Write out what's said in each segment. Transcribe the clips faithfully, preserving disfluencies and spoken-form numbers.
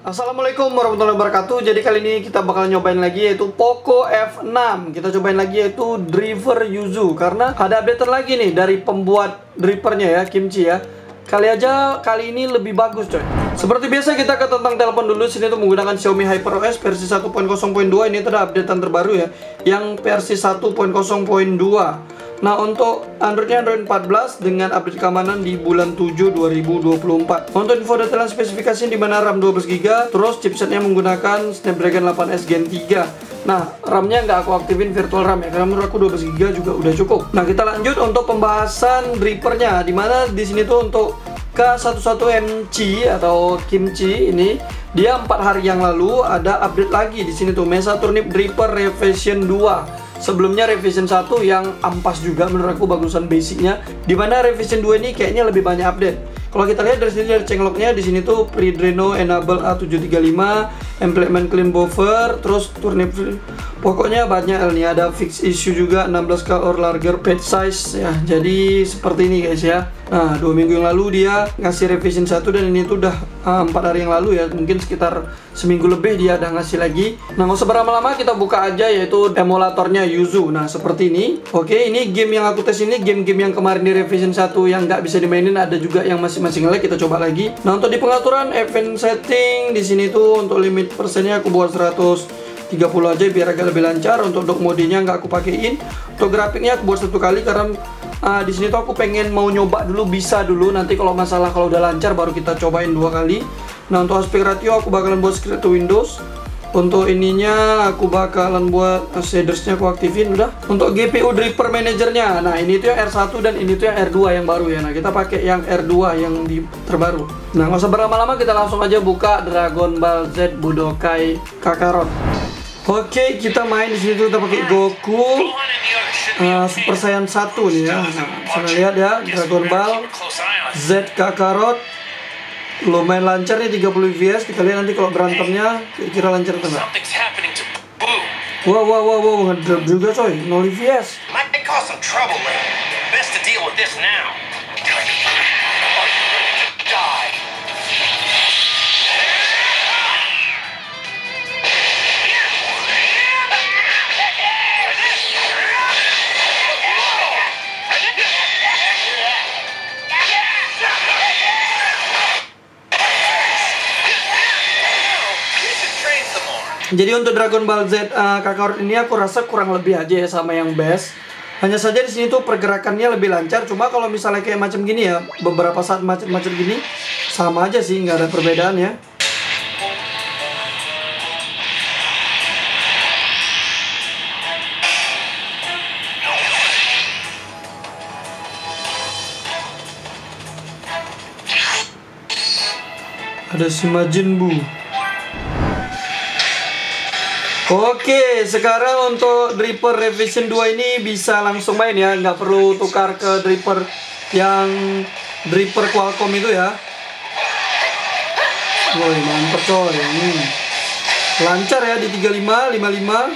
Assalamualaikum warahmatullahi wabarakatuh. Jadi kali ini kita bakal nyobain lagi yaitu Poco F enam. Kita cobain lagi yaitu Driver Yuzu, karena ada update lagi nih dari pembuat drivernya ya, Kimchi ya. Kali aja kali ini lebih bagus coy. Seperti biasa kita ke tentang telepon dulu. Sini tuh menggunakan Xiaomi HyperOS versi satu titik nol titik dua. Ini tuh ada updatean terbaru ya, yang versi satu titik nol titik dua. Nah, untuk Androidnya Android empat belas dengan update keamanan di bulan tujuh dua ribu dua puluh empat. Untuk info detail spesifikasi di mana RAM dua belas giga byte, terus chipsetnya menggunakan Snapdragon delapan S Gen tiga. Nah, RAM-nya nggak aku aktifin virtual RAM ya, karena menurut aku dua belas giga byte juga udah cukup. Nah, kita lanjut untuk pembahasan drivernya, di mana di sini tuh untuk K satu satu M C atau Kimchi ini dia empat hari yang lalu ada update lagi di sini tuh, Mesa Turnip Driver Revision dua. Sebelumnya Revision satu yang ampas juga menurut aku bagusan basicnya, dimana Revision dua ini kayaknya lebih banyak update. Kalau kita lihat dari sini dari changelognya, di sini tuh Predreno Enable A tujuh tiga lima, Implement Clean Buffer, terus Turnip, pokoknya banyak nih. Ada fix issue juga, enam belas K or larger page size ya. Jadi seperti ini guys ya. Nah, dua minggu yang lalu dia ngasih Revision satu, dan ini tuh udah empat uh, hari yang lalu ya, mungkin sekitar seminggu lebih dia udah ngasih lagi. Nah, nggak usah berlama-lama, kita buka aja yaitu emulatornya Yuzu. Nah, seperti ini. Oke, ini game yang aku tes ini game-game yang kemarin di Revision satu yang nggak bisa dimainin, ada juga yang masing-masing lag. Kita coba lagi. Nah, untuk di pengaturan event setting di sini tuh untuk limit persennya aku buat seratus tiga puluh aja biar agak lebih lancar. Untuk dock modenya nggak aku pakein. Untuk grafiknya aku buat satu kali karena uh, di sini tuh aku pengen mau nyoba dulu, bisa dulu. Nanti kalau masalah kalau udah lancar baru kita cobain dua kali. Nah, untuk aspek ratio aku bakalan buat script to Windows. Untuk ininya aku bakalan buat shadersnya aku aktifin udah. Untuk G P U driver manajernya, nah ini tuh yang R satu dan ini tuh yang R dua yang baru ya. Nah, kita pakai yang R dua yang di terbaru. Nah, nggak usah berlama-lama, kita langsung aja buka Dragon Ball Z Budokai Kakarot. Oke, kita main di sini tuh kita pakai Goku uh, Super Saiyan satu nih ya. Nah, bisa lihat ya, Dragon Ball Z Kakarot lumayan lancar nih, tiga puluh F P S. Kita lihat nanti kalau berantemnya kira-kira lancar atau enggak. Wow, wow, wow, wow, ngedrop juga coy, nol F P S. Jadi untuk Dragon Ball Z uh, Kakarot ini aku rasa kurang lebih aja ya sama yang best. Hanya saja di sini tuh pergerakannya lebih lancar. Cuma kalau misalnya kayak macam gini ya, beberapa saat macet-macet gini sama aja sih, nggak ada perbedaan ya. Ada si Majin Buu. Oke, sekarang untuk Driver Revision dua ini bisa langsung main ya, nggak perlu tukar ke Driver yang Driver Qualcomm itu ya. Woi, mantap coy. Hmm. Lancar ya di tiga puluh lima, lima puluh lima.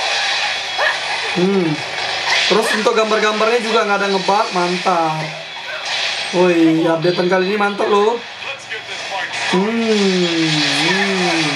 Hmm. Terus untuk gambar-gambarnya juga nggak ada ngebug, mantap. Woi, updatean kali ini mantap loh. Hmm. Hmm.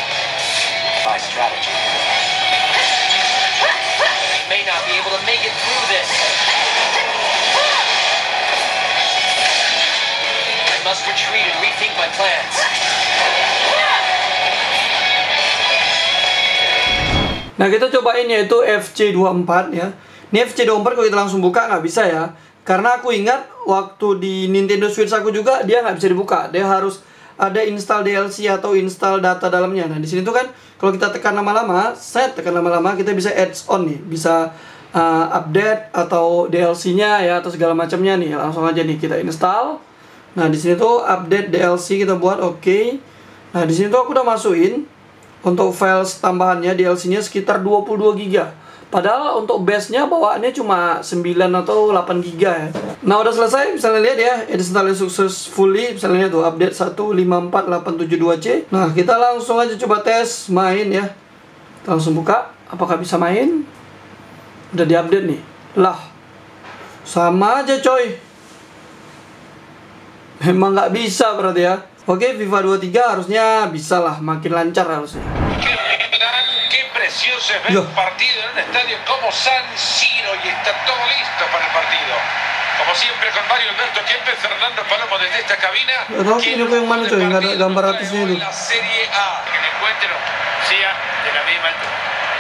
Nah, kita cobain yaitu F C dua puluh empat ya. Ini F C dua puluh empat kalau kita langsung buka nggak bisa ya, karena aku ingat waktu di Nintendo Switch aku juga dia nggak bisa dibuka. Dia harus ada install D L C atau install data dalamnya. Nah, di sini tuh kan kalau kita tekan lama-lama, set tekan lama-lama, kita bisa adds on nih, bisa uh, update atau D L C-nya ya atau segala macamnya nih. Langsung aja nih kita install. Nah, di sini tuh update D L C kita buat, oke. Okay. Nah, di sini tuh aku udah masukin untuk file tambahannya D L C-nya sekitar dua puluh dua giga byte. Padahal untuk base-nya bawaannya cuma sembilan atau delapan giga byte ya. Nah, udah selesai, bisa lihat ya, install successfully, bisa lihat tuh update satu lima empat delapan tujuh dua C. Nah, kita langsung aja coba tes main ya. Kita langsung buka, apakah bisa main? Udah diupdate nih. Lah, sama aja coy. Memang nggak bisa berarti ya. Oke, FIFA dua puluh tiga harusnya bisa lah, makin lancar harusnya. Precioso es ver un partido en un estadio como San Siro y está todo listo para el partido. Como siempre con Mario Alberto Kempes, Fernando Palomo desde esta cabina. Tahu ini yang mana coy, nggak ada gambar atasnya itu. La Serie A. Que el encuentro sea de la misma altura.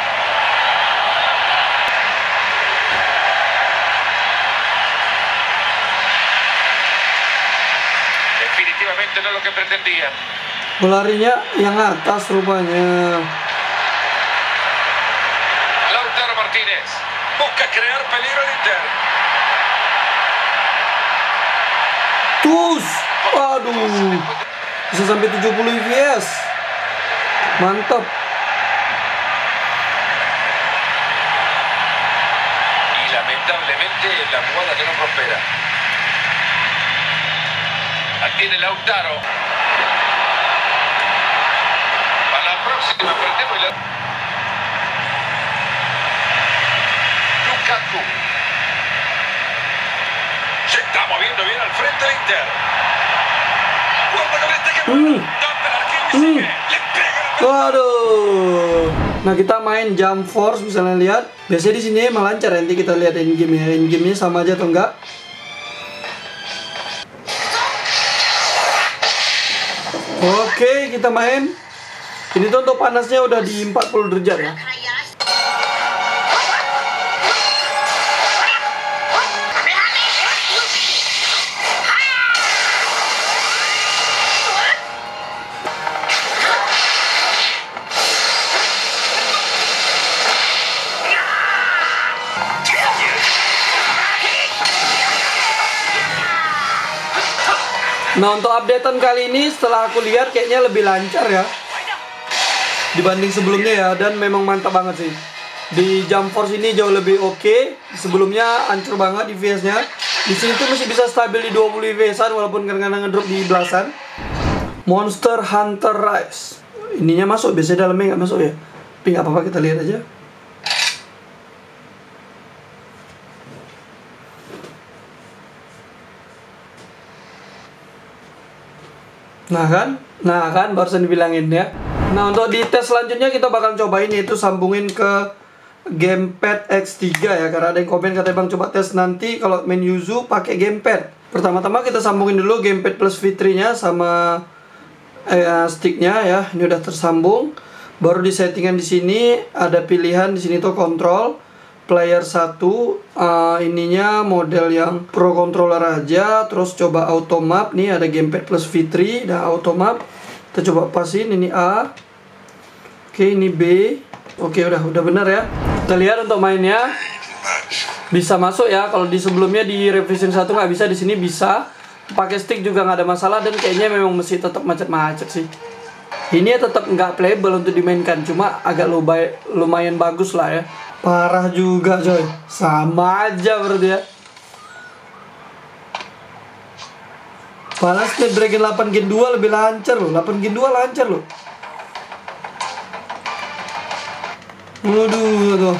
Definitivamente no lo que pretendían. Pelarinya yang atas rupanya. Martínez busca crear peligro al Inter. Tus, aduh, bisa sampai tujuh puluh F P S, mantap. Y lamentablemente la jugada que no prospera. Aquí tiene Lautaro. Para la próxima perdemos y la... Lukaku. Se está moviendo bien al frente del Inter. Guarda con este que... Hmm. Toca el arquero y Hmm. sigue. Le pega la... Waduh. Nah, kita main Jump Force misalnya lihat. Biasanya di sini emang lancar, nanti kita lihat in game ya. In game-nya sama aja atau enggak? Oke, kita main. Ini tuh untuk panasnya udah di empat puluh derajat ya. Nah, untuk updatean kali ini setelah aku lihat kayaknya lebih lancar ya dibanding sebelumnya ya, dan memang mantap banget sih. Di Jump Force ini jauh lebih oke. Okay. Sebelumnya hancur banget F P S-nya. Di sini tuh masih bisa stabil di dua puluh F P S-an walaupun kadang-kadang ngedrop di belasan. Monster Hunter Rise. Ininya masuk, biasanya dalamnya nggak masuk ya. Tapi nggak apa-apa, kita lihat aja. Nah kan, nah kan barusan dibilangin ya. Nah, untuk di tes selanjutnya kita bakal cobain yaitu sambungin ke gamepad X tiga ya. Karena ada yang komen katanya bang coba tes nanti kalau main Yuzu pakai gamepad. Pertama-tama kita sambungin dulu gamepad plus V tiga nya sama eh, sticknya ya. Ini udah tersambung. Baru di settingan di sini ada pilihan di sini tuh kontrol player satu, uh, ininya model yang pro controller aja. Terus coba auto map, nih ada gamepad plus V tiga dan auto map. Kita coba pasin, ini A. Oke, ini B. Oke, udah udah bener ya. Kita lihat untuk mainnya bisa masuk ya. Kalau di sebelumnya di revision satu nggak bisa, di sini bisa. Pakai stick juga nggak ada masalah, dan kayaknya memang mesti tetap macet-macet sih. Ini tetap nggak playable untuk dimainkan, cuma agak lumayan, lumayan bagus lah ya. Parah juga coy, sama aja berarti ya. Padahal Snapdragon delapan Gen dua lebih lancar loh, delapan Gen dua lancar loh. Waduh tuh.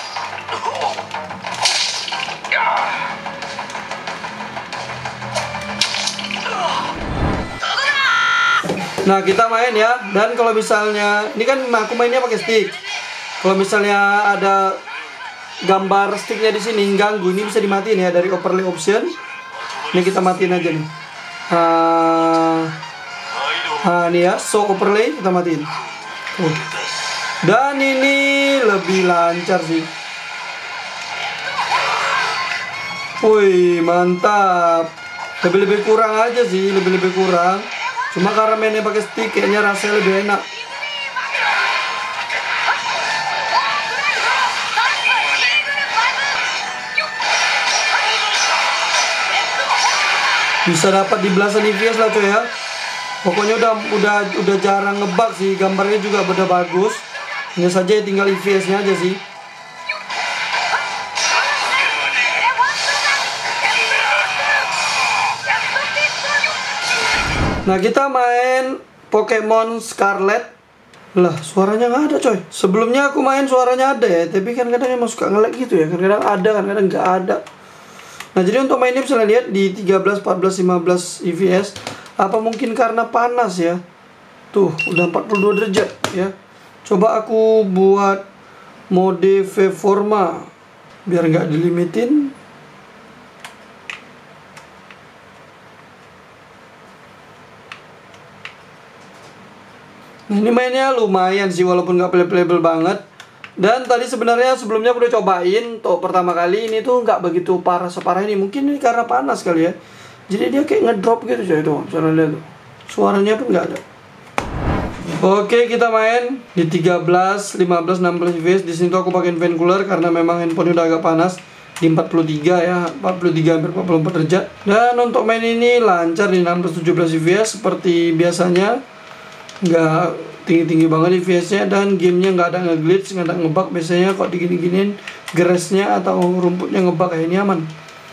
Nah, kita main ya. Dan kalau misalnya ini kan aku mainnya pakai stick. Kalau misalnya ada gambar sticknya di sini ganggu, ini bisa dimatiin ya dari overlay option. Ini kita matiin aja nih. Uh, uh, ini ya, show overlay kita matiin. Uh. Dan ini lebih lancar sih. Wih, mantap. Lebih-lebih kurang aja sih, lebih-lebih kurang. Cuma karena mainnya pakai stick kayaknya rasanya lebih enak. Bisa dapat di belasan F P S lah coy ya. Pokoknya udah udah udah jarang ngebug sih, gambarnya juga udah bagus. Hanya saja ya tinggal F P S-nya aja sih. Nah, kita main Pokemon Scarlet. Lah, suaranya nggak ada coy. Sebelumnya aku main suaranya ada ya, tapi kan kadang emang suka nge-lag gitu ya. Kadang-kadang ada, kadang-kadang nggak ada. Nah, jadi untuk mainnya bisa lihat di tiga belas, empat belas, lima belas F P S. Apa mungkin karena panas ya? Tuh, udah empat puluh dua derajat ya. Coba aku buat mode V-Forma biar nggak dilimitin. Nah, ini mainnya lumayan sih walaupun nggak playable banget. Dan tadi sebenarnya sebelumnya aku udah cobain untuk pertama kali, ini tuh nggak begitu parah separah ini. Mungkin ini karena panas kali ya. Jadi dia kayak ngedrop gitu coy tuh. Cara lihat tuh. Suaranya pun nggak ada. Oke, kita main di tiga belas, lima belas, enam belas F P S. Di sini tuh aku pakai fan cooler karena memang handphone udah agak panas di empat puluh tiga ya, empat puluh tiga hampir empat puluh empat derajat. Dan untuk main ini lancar di enam belas, tujuh belas F P S seperti biasanya. Nggak tinggi-tinggi banget F P S-nya dan gamenya nggak ada nge-glitch, nggak ada ngebug. Biasanya kok digini-giniin grassnya atau rumputnya ngebug, kayak ini aman.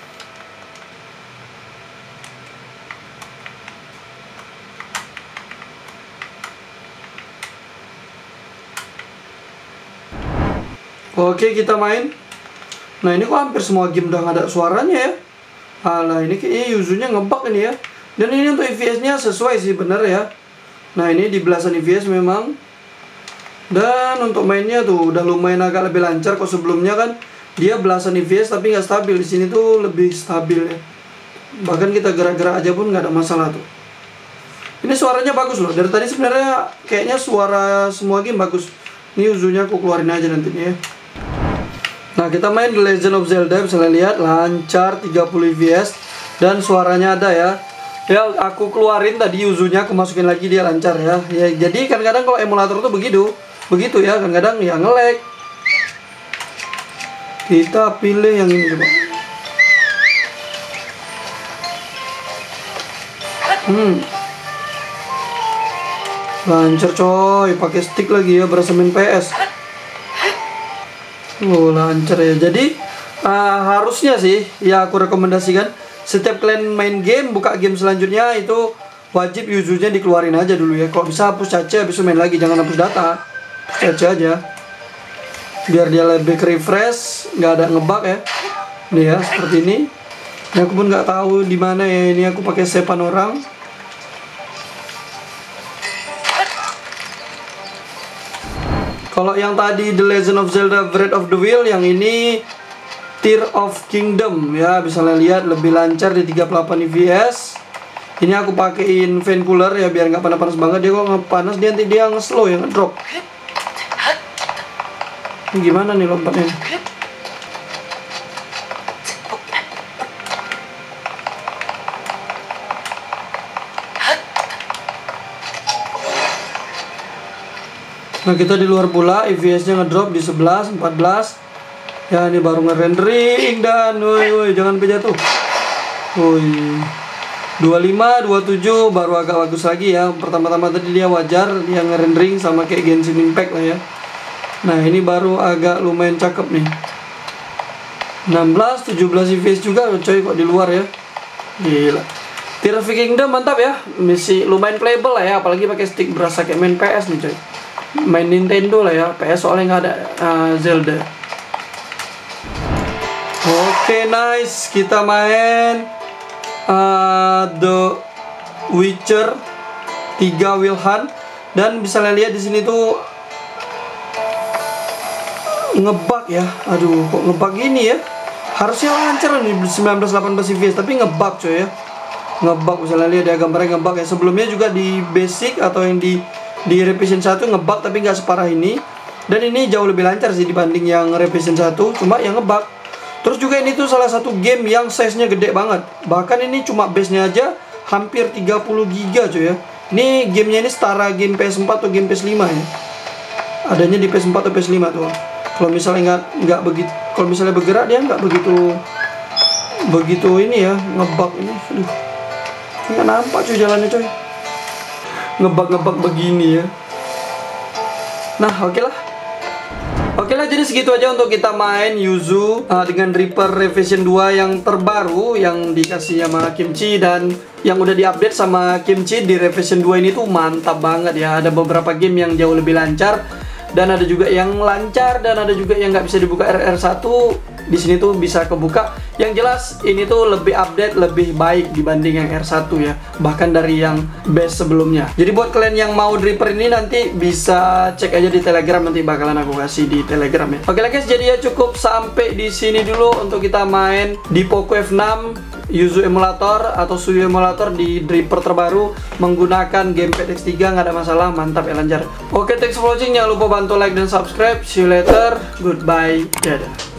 Oke, kita main. Nah, ini kok hampir semua game udah nggak ada suaranya ya. Alah, ini kayaknya Yuzunya ngebug ini ya. Dan ini untuk F P S-nya sesuai sih, bener ya. Nah, ini di belasan F P S memang. Dan untuk mainnya tuh udah lumayan agak lebih lancar. Kok sebelumnya kan dia belasan F P S tapi nggak stabil. Di sini tuh lebih stabil ya. Bahkan kita gerak-gerak aja pun nggak ada masalah tuh. Ini suaranya bagus loh. Dari tadi sebenarnya kayaknya suara semua game bagus. Ini Yuzunya aku keluarin aja nantinya ya. Nah, kita main The Legend of Zelda, bisa lihat lancar tiga puluh F P S dan suaranya ada ya. Ya, aku keluarin tadi Yuzunya, aku masukin lagi dia lancar ya. Ya, jadi kadang-kadang kalau emulator tuh begitu, begitu ya, kadang-kadang ya nge-lag. Kita pilih yang ini coba. Hmm. Lancar coy, pakai stick lagi ya, berasa main P S. Oh, lancar ya. Jadi uh, harusnya sih ya aku rekomendasikan setiap kalian main game, buka game selanjutnya itu wajib Yuzunya dikeluarin aja dulu ya. Kalau bisa hapus cache habis itu main lagi, jangan hapus data. Cache aja. Biar dia lebih refresh, nggak ada ngebug ya. Nih ya, seperti ini. Ini aku pun nggak tahu di mana ya, ini aku pakai sepan orang. Kalau yang tadi The Legend of Zelda Breath of the Wild, yang ini Tears of Kingdom ya, bisa lihat lebih lancar di tiga puluh delapan F P S. Ini aku pakein fan cooler ya biar nggak panas-panas banget. Dia kok panas dia nanti dia nge-slow ya, ngedrop. Ini gimana nih lompatnya? Nah, kita di luar pula, F P S-nya ngedrop di sebelas, empat belas. Ya, ini baru nge-rendering dan woi woi jangan sampai jatuh. Woi. dua puluh lima, dua puluh tujuh baru agak bagus lagi ya. Pertama-tama tadi dia wajar, dia nge-rendering sama kayak Genshin Impact lah ya. Nah, ini baru agak lumayan cakep nih. enam belas, tujuh belas F P S juga coy kok di luar ya. Gila. Tears of Kingdom mantap ya. Masih lumayan playable lah ya, apalagi pakai stick, berasa kayak main P S nih coy. Main Nintendo lah ya, P S soalnya nggak ada uh, Zelda. Oke, okay, nice. Kita main uh, The Witcher tiga Wild Hunt dan bisa lihat di sini tuh ngebug ya. Aduh, kok ngebug gini ya? Harusnya lancar nih sembilan belas, delapan belas F P S tapi ngebug coy ya. Ngebug, bisa lihat ya gambarnya ngebug ya. Sebelumnya juga di basic atau yang di di Revision satu ngebug tapi nggak separah ini. Dan ini jauh lebih lancar sih dibanding yang Revision satu, cuma yang ngebug. Terus juga ini tuh salah satu game yang size-nya gede banget. Bahkan ini cuma base-nya aja hampir tiga puluh giga cuy ya. Ini gamenya ini setara game P S empat atau game P S lima ya. Adanya di P S empat atau P S lima tuh. Kalau misalnya nggak nggak begitu, kalau misalnya bergerak dia nggak begitu begitu ini ya, ngebug ini. Aduh. Nggak nampak cuy jalannya cuy. Ngebug-ngebug begini ya. Nah, oke okay lah. Oke okay lah, jadi segitu aja untuk kita main Yuzu uh, dengan Reaper Revision dua yang terbaru yang dikasih sama Kimchi dan yang udah diupdate sama Kimchi di Revision dua ini tuh mantap banget ya. Ada beberapa game yang jauh lebih lancar dan ada juga yang lancar dan ada juga yang nggak bisa dibuka R R satu. di sini tuh bisa kebuka. Yang jelas ini tuh lebih update, lebih baik dibanding yang R satu ya, bahkan dari yang base sebelumnya. Jadi buat kalian yang mau Dripper ini nanti bisa cek aja di Telegram, nanti bakalan aku kasih di Telegram ya. Oke lah guys, jadi ya cukup sampai di sini dulu untuk kita main di Poco F enam Yuzu emulator atau Suyo emulator di Dripper terbaru menggunakan gamepad X tiga. Nggak ada masalah, mantap ya, lancar. Oke, thanks for watching, jangan lupa bantu like dan subscribe. See you later, goodbye, dadah.